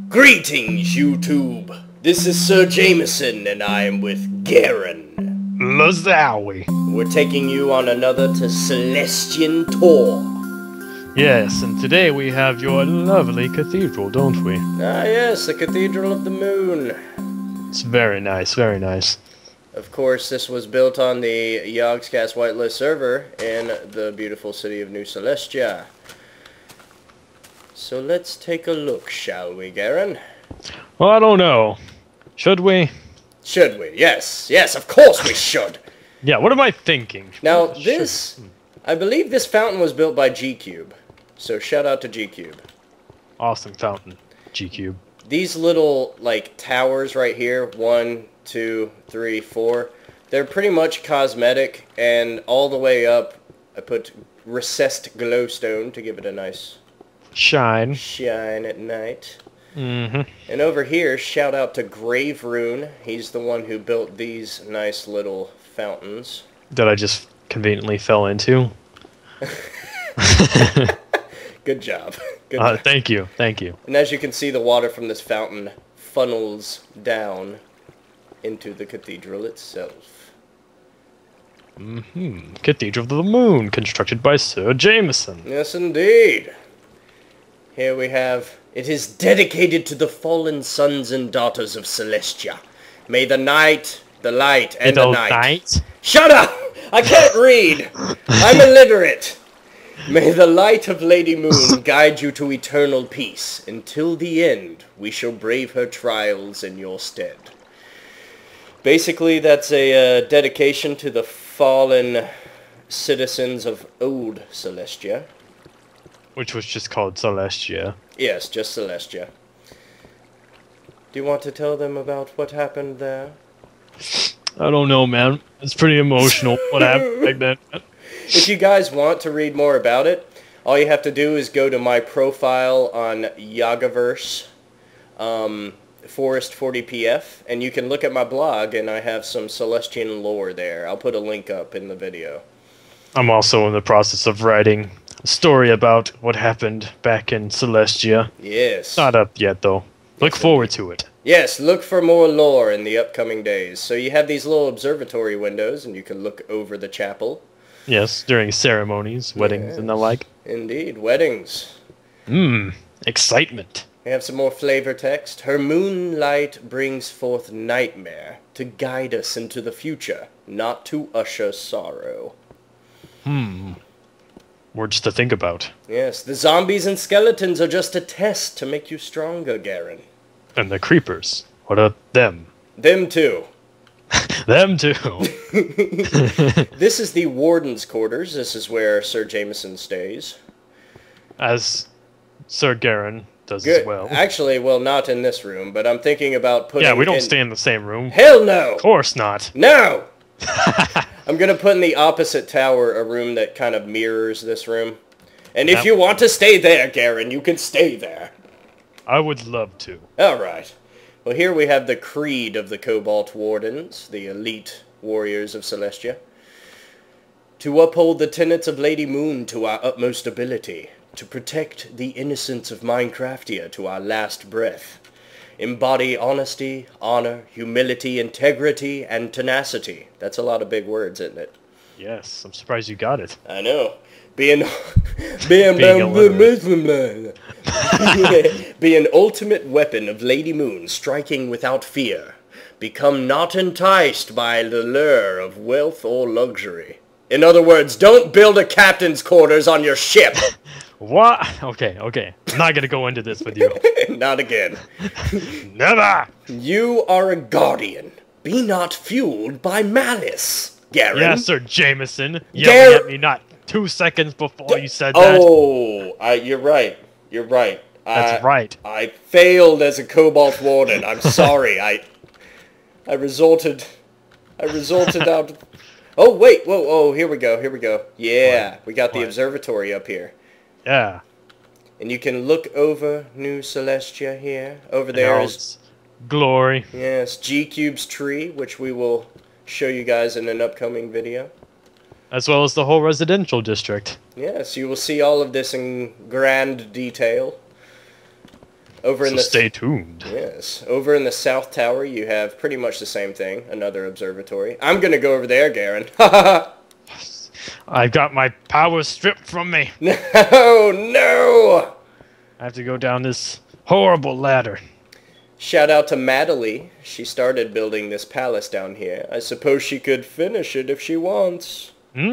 Greetings, YouTube. This is Sir Jameson, and I am with Garon. Lazowie. We're taking you on another to Celestian tour. Yes, and today we have your lovely cathedral, don't we? Ah yes, the Cathedral of the Moon. It's very nice, very nice. Of course, this was built on the Yogscast Whitelist server in the beautiful city of New Celestia. So let's take a look, shall we, Garon? Well, I don't know. Should we? Should we? Yes, yes, of course we should. Yeah, what am I thinking? Now, I believe this fountain was built by G-Cube. So shout out to G-Cube. Awesome fountain, G-Cube. These little, like, towers right here, 1, 2, 3, 4, they're pretty much cosmetic, and all the way up, I put recessed glowstone to give it a nice shine at night. Mm-hmm. And over here, shout out to Grave Rune. He's the one who built these nice little fountains. That I just conveniently fell into. Good job. Good job. Thank you, thank you. And as you can see, the water from this fountain funnels down into the cathedral itself. Mm-hmm. Cathedral of the Moon, constructed by Sir Jameson. Yes, indeed. Here we have, it is dedicated to the fallen sons and daughters of Celestia. May the night, the light, and the night... Shut up! I can't read! I'm illiterate! May the light of Lady Moon guide you to eternal peace. Until the end, we shall brave her trials in your stead. Basically, that's a dedication to the fallen citizens of old Celestia. Which was just called Celestia. Yes, just Celestia. Do you want to tell them about what happened there? I don't know, man. It's pretty emotional what happened back then. If you guys want to read more about it, all you have to do is go to my profile on Yagaverse, Forest40pf, and you can look at my blog, and I have some Celestian lore there. I'll put a link up in the video. I'm also in the process of writing a story about what happened back in Celestia. Yes. Not up yet, though. Look forward to it. Yes, look for more lore in the upcoming days. So you have these little observatory windows, and you can look over the chapel. Yes, during ceremonies, weddings, and the like. Indeed, weddings. Excitement. We have some more flavor text. Her moonlight brings forth nightmare to guide us into the future, not to usher sorrow. Words to think about. Yes, the zombies and skeletons are just a test to make you stronger, Garon. And the creepers. What are them? Them too. Them too. This is the warden's quarters. This is where Sir Jameson stays. As Sir Garon does as well. Actually, well, not in this room, but I'm thinking about putting... Yeah, we don't stay in the same room. Hell no! Of course not. No! I'm going to put in the opposite tower a room that kind of mirrors this room. And if you want to stay there, Garon, you can stay there. I would love to. Alright. Well, here we have the creed of the Cobalt Wardens, the elite warriors of Celestia. To uphold the tenets of Lady Moon to our utmost ability. To protect the innocence of Minecraftia to our last breath. Embody honesty, honor, humility, integrity, and tenacity. That's a lot of big words, isn't it? Yes, I'm surprised you got it. I know. Be an ultimate weapon of Lady Moon, striking without fear. Become not enticed by the lure of wealth or luxury. In other words, don't build a captain's quarters on your ship. What? Okay. I'm not gonna go into this with you. Not again. Never! You are a guardian. Be not fueled by malice, Garon. Yes, Sir Jameson. Yelling at me not 2 seconds before you said that. Oh, you're right. You're right. That's right. I failed as a Cobalt Warden. I'm sorry. I resulted out... Oh, wait. Whoa, oh, here we go. Yeah, we got the observatory up here. Yeah. And you can look over New Celestia here. Over there is... glory. Yes, G-Cube's tree, which we will show you guys in an upcoming video. As well as the whole residential district. Yes, you will see all of this in grand detail. Over in so the stay tuned. Yes. Over in the South Tower, you have pretty much the same thing. Another observatory. I'm gonna go over there, Garon. I got my power stripped from me. No, no! I have to go down this horrible ladder. Shout out to Madeline. She started building this palace down here. I suppose she could finish it if she wants.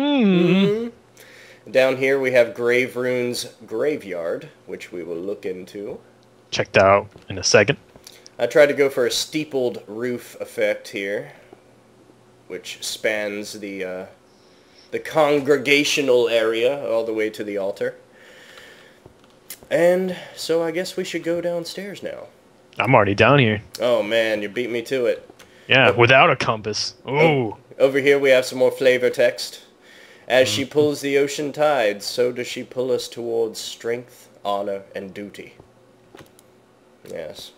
Down here we have Grave Rune's Graveyard, which we will look into. Check that out in a second. I tried to go for a steepled roof effect here, which spans the congregational area all the way to the altar. And so I guess we should go downstairs now. I'm already down here. Oh man, you beat me to it. Yeah, without a compass. Ooh. Over here we have some more flavor text. As she pulls the ocean tides, so does she pull us towards strength, honor, and duty. Yes.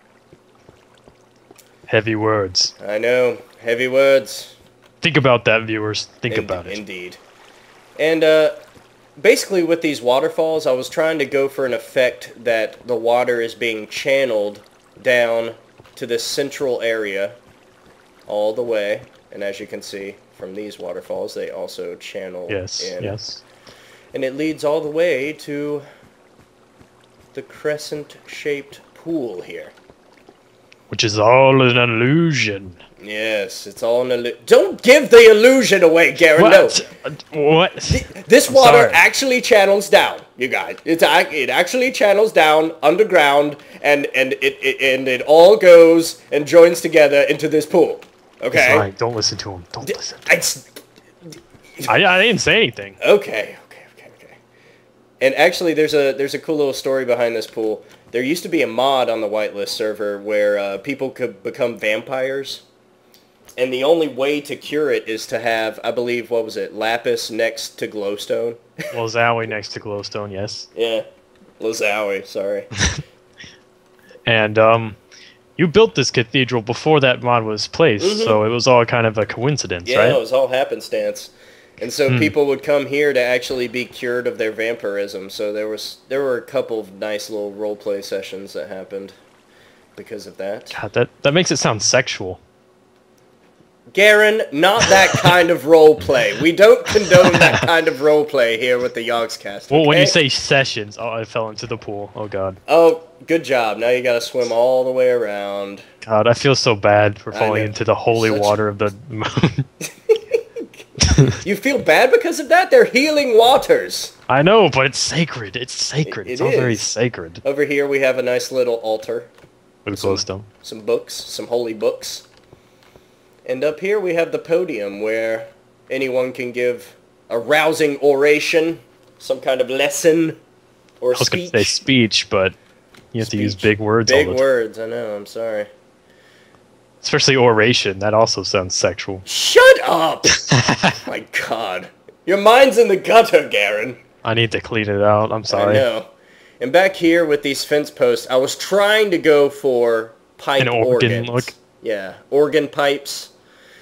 Heavy words. I know. Heavy words. Think about that, viewers. Think about it. Indeed. And, basically with these waterfalls, I was trying to go for an effect that the water is being channeled down to this central area all the way. And as you can see from these waterfalls, they also channel in. Yes. And it leads all the way to the crescent-shaped pool here. Which is all an illusion. Yes, it's all an illusion. Don't give the illusion away, Garon. What? No. What? This water actually channels down, you guys. It actually channels down underground, and it all goes and joins together into this pool. Okay. Fine. Don't listen to him. Don't listen. I didn't say anything. Okay. And actually, there's a cool little story behind this pool. There used to be a mod on the Whitelist server where people could become vampires. And the only way to cure it is to have, I believe, what was it, lapis next to glowstone? Lazawi next to glowstone, yes. Yeah, Lazawi, sorry. And, you built this cathedral before that mod was placed, so it was all kind of a coincidence, right? Yeah, it was all happenstance. And so people would come here to actually be cured of their vampirism. So there were a couple of nice little roleplay sessions that happened because of that. God, that makes it sound sexual. Garon, not that kind of roleplay. We don't condone that kind of roleplay here with the Yogscast. Okay? Well, when you say sessions, oh, I fell into the pool. Oh, God. Oh, good job. Now you gotta swim all the way around. God, I feel so bad for falling into the holy water of the moon. You feel bad because of that? They're healing waters. I know, but it's sacred. It's sacred. It's all very sacred. Over here we have a nice little altar. With glowstone. Some books, some holy books. And up here we have the podium where anyone can give a rousing oration, some kind of lesson, or speech. I was going to say speech, but you have to use big words all the time. Big words, I know, I'm sorry. Especially oration, that also sounds sexual. Shut up! My God. Your mind's in the gutter, Garon. I need to clean it out, I'm sorry. I know. And back here with these fence posts, I was trying to go for pipe organ look. Yeah, organ pipes.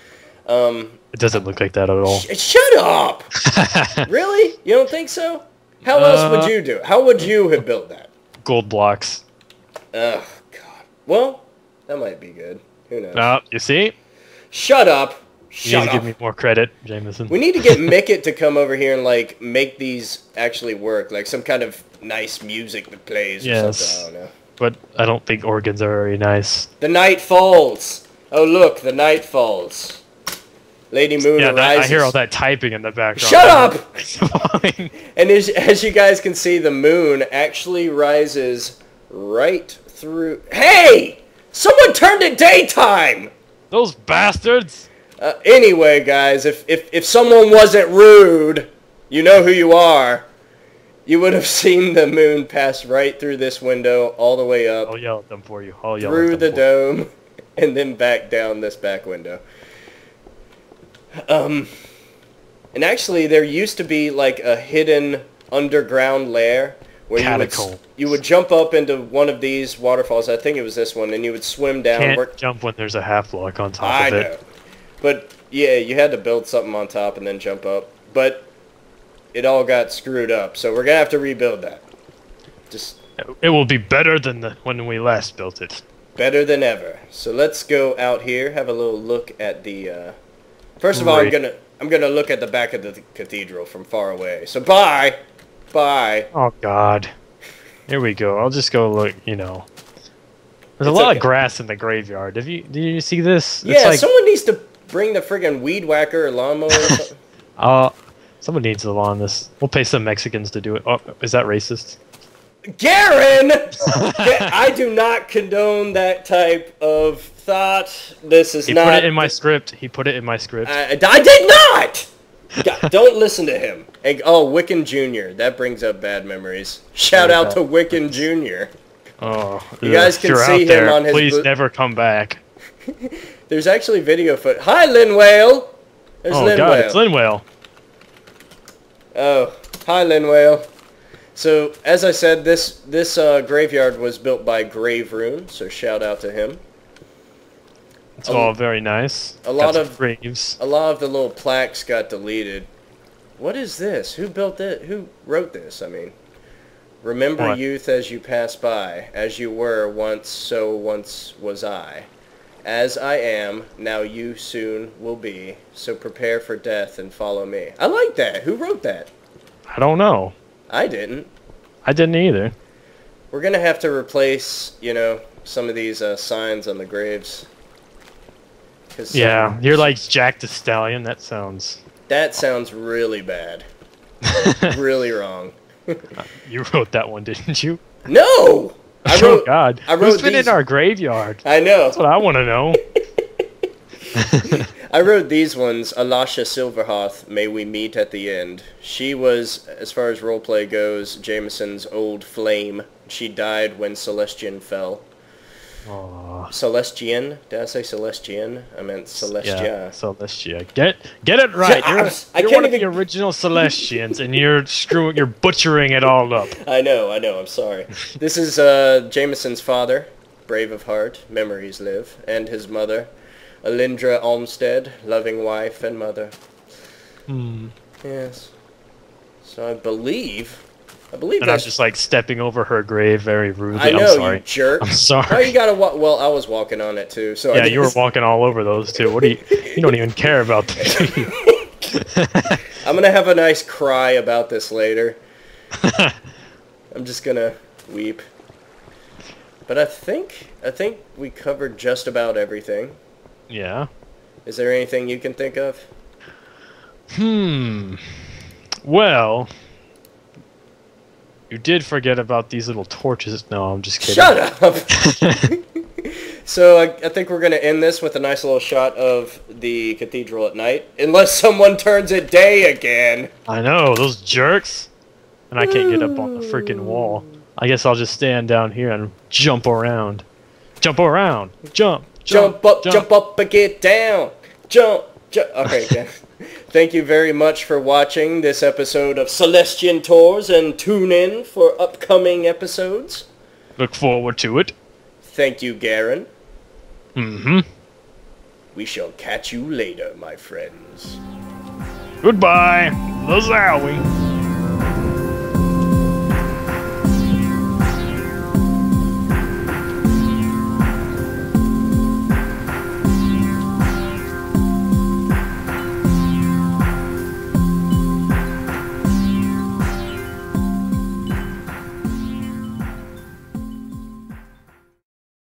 It doesn't look like that at all. Shut up! Really? You don't think so? How else would you do? How would you have built that? Gold blocks. Oh, God. Well, that might be good. Who knows? You see? Shut up! You need to give me more credit, Jameson. We need to get Mickett to come over here and, like, make these actually work. Like, some kind of nice music that plays or something. I don't know. But I don't think organs are very nice. The night falls! Oh, look, the night falls. Lady Moon arises. I hear all that typing in the background. Shut up! And as you guys can see, the moon actually rises right through... Hey! Someone turned it daytime! Those bastards! Anyway, guys, if someone wasn't rude, you know who you are. You would have seen the moon pass right through this window, all the way up. I'll yell at them for you. Through the dome, and then back down this back window. And actually, there used to be, like, a hidden underground lair where you would jump up into one of these waterfalls. I think it was this one, and you would swim down. Can't jump when there's a half block on top of it. I know. But, yeah, you had to build something on top and then jump up. But it all got screwed up, so we're going to have to rebuild that. Just It will be better than when we last built it. Better than ever. So let's go out here, have a little look at the. First of all, I'm gonna look at the back of the cathedral from far away. So bye. Oh God. Here we go. I'll just go look. You know, there's a lot of grass in the graveyard. Did you see this? Yeah, like, someone needs to bring the friggin' weed whacker or lawnmower. Or something. Someone needs to lawn this. We'll pay some Mexicans to do it. Oh, is that racist? Garon! I do not condone that type of thought. This is not... He put it in my script. I did not! God, don't listen to him. And, Wiccan Jr. That brings up bad memories. Shout out to Wiccan Jr. Oh, you guys can see him on his... Please never come back. There's actually video footage. Hi, Linwale! There's Linwale. God, it's Linwale. Oh, hi, Linwale. So, as I said, this graveyard was built by Grave Rune, so shout out to him. It's all very nice. A lot of graves. A lot of the little plaques got deleted. What is this? Who built it? Who wrote this? I mean, remember youth as you pass by, as you were once, so once was I. As I am, now you soon will be. So prepare for death and follow me. I like that. Who wrote that? I don't know. I didn't. I didn't either. We're gonna have to replace, some of these signs on the graves. Yeah, you're like Jack the Stallion. That sounds really bad. Really wrong. You wrote that one, didn't you? No! Oh God! Who's been in our graveyard? I know. That's what I want to know. I wrote these ones. Alasha Silverhearth, may we meet at the end. She was, as far as roleplay goes, Jameson's old flame. She died when Celestian fell. Aww. Celestian? Did I say Celestian? I meant Celestia. Yeah, Celestia. Get it right. You're one of the original Celestians, and you're butchering it all up. I know. I'm sorry. This is Jameson's father, brave of heart, memories live, and his mother, Alindra Olmsted, loving wife and mother. Yes. So I believe and I'm just like stepping over her grave very rudely. I know, I'm sorry. You jerk. I'm sorry. Oh, you gotta well, I was walking on it too. So yeah, you were walking all over those too. What do you don't even care about them. I'm gonna have a nice cry about this later. I'm just gonna weep. But I think we covered just about everything. Yeah. Is there anything you can think of? Well, you did forget about these little torches. No, I'm just kidding. Shut up! So I think we're going to end this with a nice little shot of the cathedral at night. Unless someone turns it day again. I know, those jerks. And I can't get up on the freaking wall. I guess I'll just stand down here and jump around. Jump around. Jump up and get down. Jump. Okay, again. Thank you very much for watching this episode of Celestian Tours, and tune in for upcoming episodes. Look forward to it. Thank you, Garon. We shall catch you later, my friends. Goodbye. Lazawi.